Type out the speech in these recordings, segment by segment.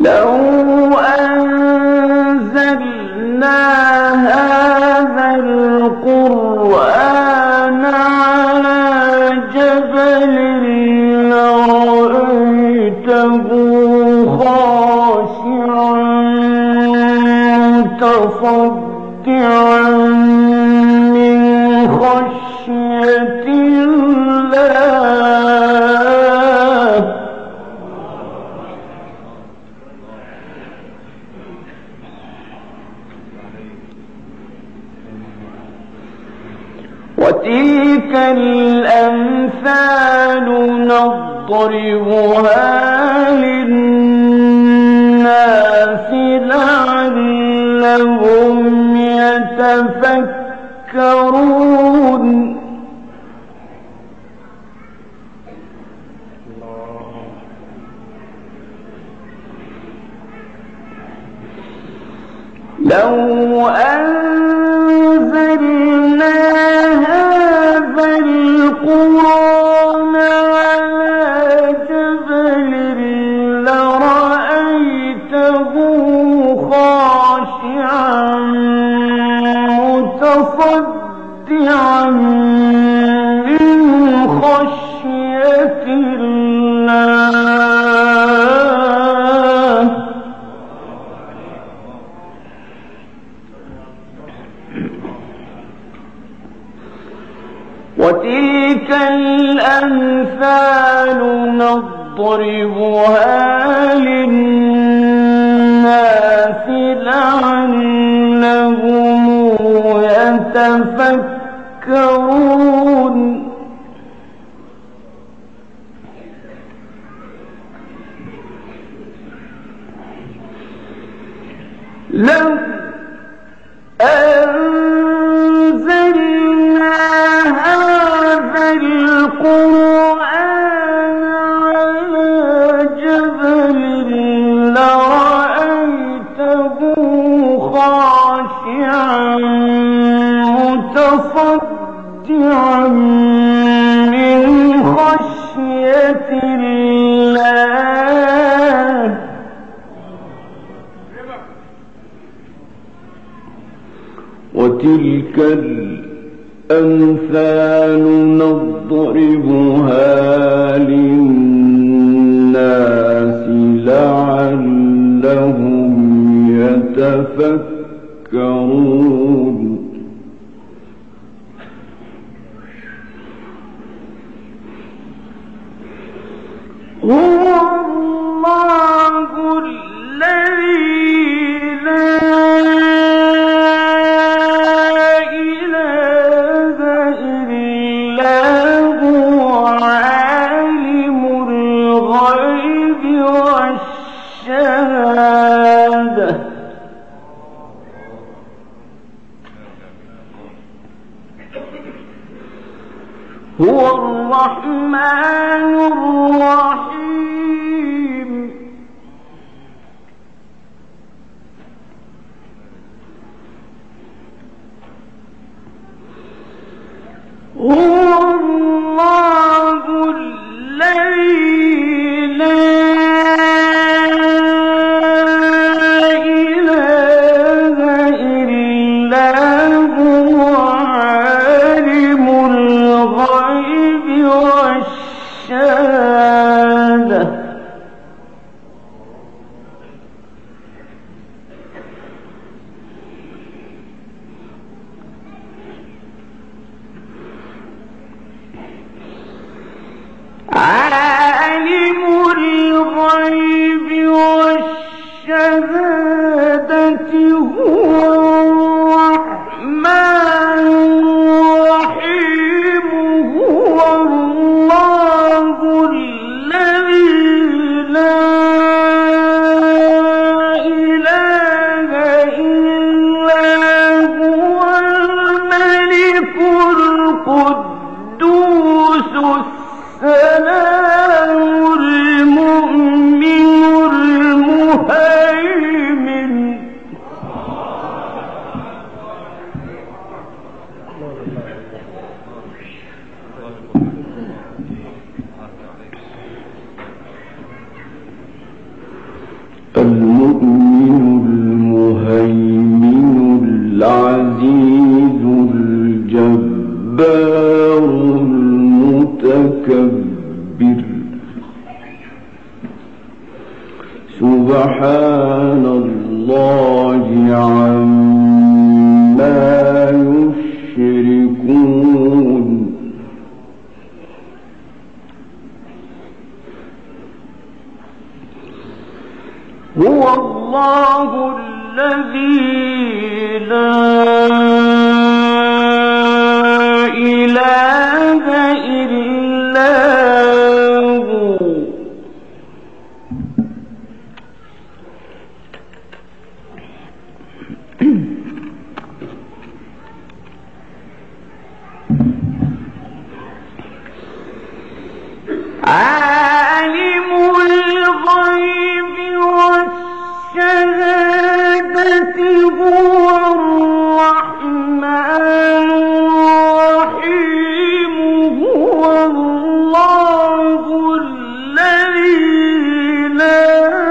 وتلك الأمثال نضربها للناس لعلهم يتفكرون لو أنزلنا هذا القرآن على جبل لرأيته خاشعا متصدعا من خشية الله وتلك الأمثال نضربها للناس لعلهم يتفكرون لو أنزلنا هذا القرآن على جبل لرأيته خاشعا متصدعا من خشية الله وتلك الأمثال نضربها للناس لعلهم يتفكرون هو الله الذي لا إله إلا هو عالم الغيب والشهادة هو الرحمن الرحيم هو الله الذي لا إله إلا هو عالم الغيب والشهادة عالم الغيب والشهادة هو الرحمن الرحيم هو الله الذي لا إله إلا هو الملك القدوس السلام المؤمن المهيمن المتكبر سبحان الله عما يشركون هو الله الذي لا إله إلا هو عالم الغيب والشهادة هو الرحمن الرحيم هو الله الذي لا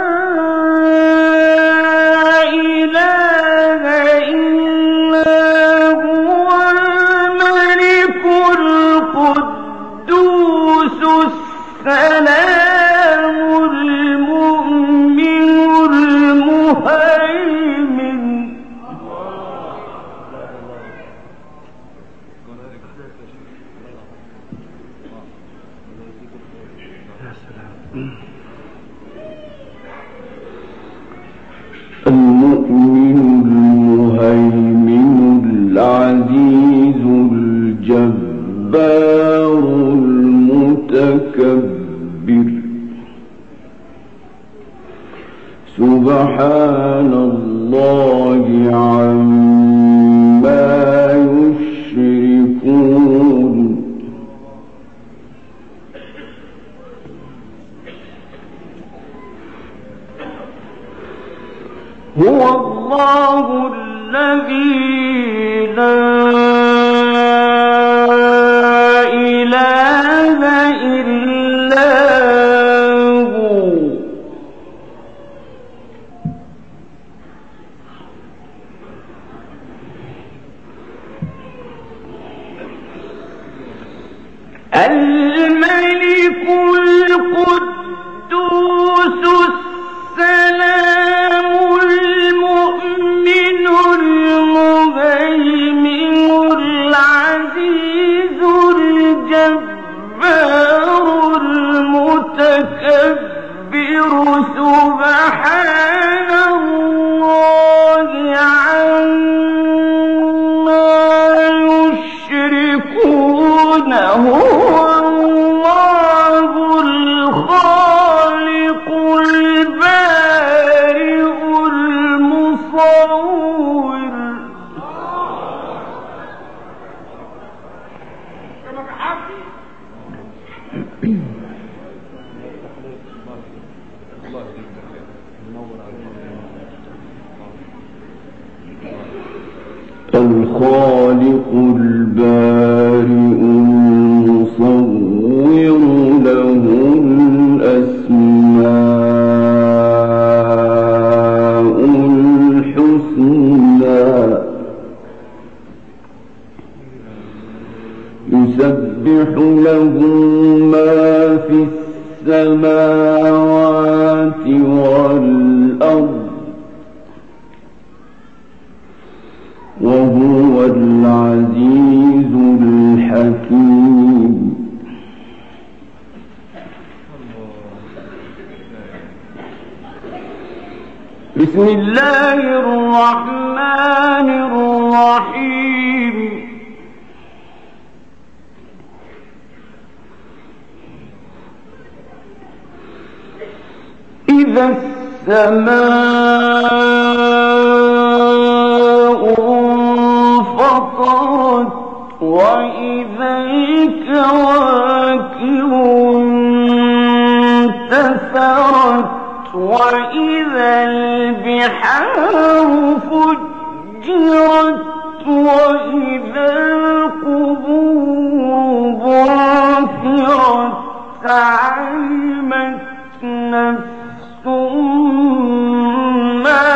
إله إلا هو الملك القدوس السلام المؤمن المهيمن المؤمن المهيمن العزيز الجبار المتكبر سبحان الله عما يشركون هو الله الذي لا إله إلا هو الملك القدوس السلام المؤمن المهيمن العزيز الجبار المتكبر سبحان الله عما يشركون هو الله الخالق البارئ المصور الخالق البارئ المصور له الأسماء الحسنى يسبح له ما في السماوات والأرض وهو العزيز الحكيم بسم الله الرحمن الرحيم إذا السماء انفطرت وإذا الكواكب انتثرت وإذا البحار فجرت وإذا القبور بعثرت علمت نفس ما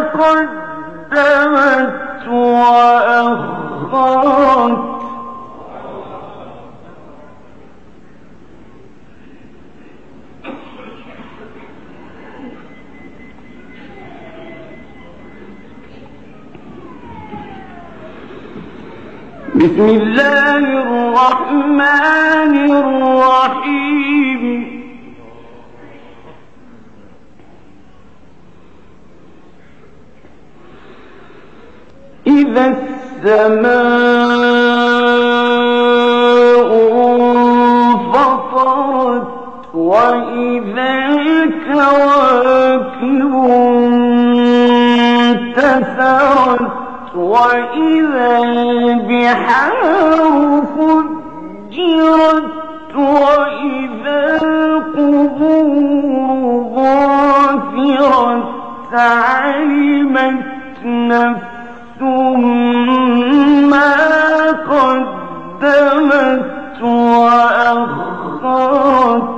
قدمت وأخرت بسم الله الرحمن الرحيم إذا السماء انفطرت وإذا الكواكب انتثرت وإذا البحار فجرت وإذا القبور بعثرت علمت نفس ما قدمت وأخرت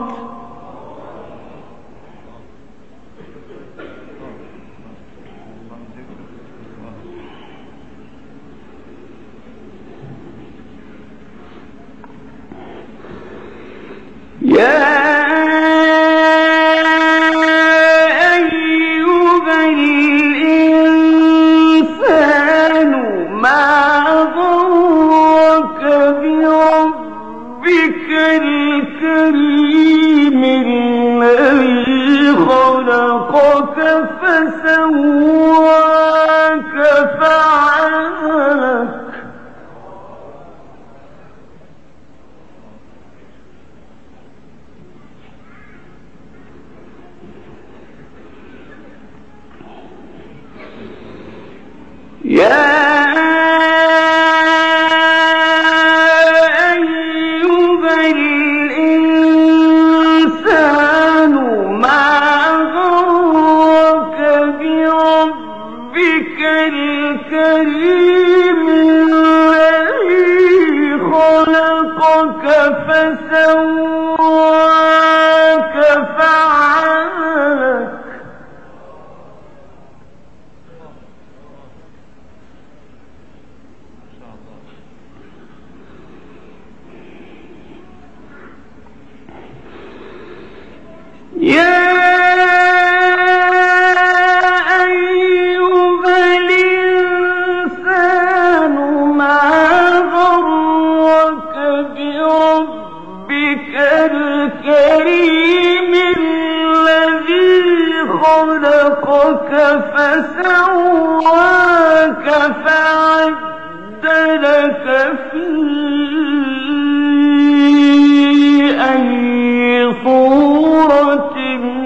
يا أيها الإنسان ما غرك بربك الكريم الذي خلقك فسواك فعدلك يا أيها الإنسان ما غرك بربك الكريم الذي خلقك فسواك فعدلك يا أيها الإنسان ما غرك بربك الكريم الذي خلقك فسواك فعدلك في أي صورة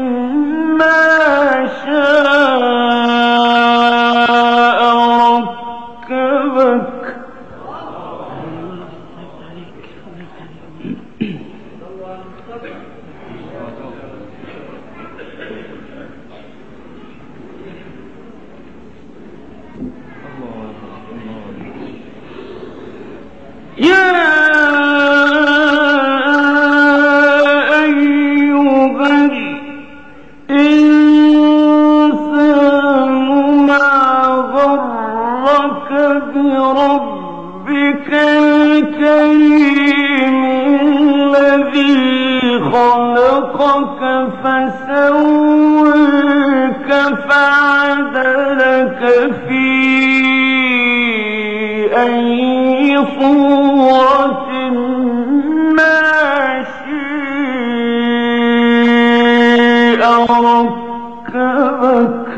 ما شاء ركبك يا بربك الكريم الذي خلقك فسواك فعدلك في أي صورة ما شاء ركبك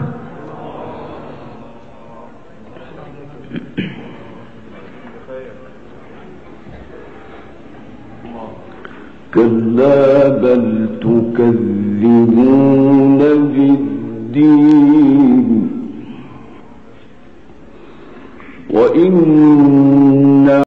كلا بل تكذبون بالدين وإن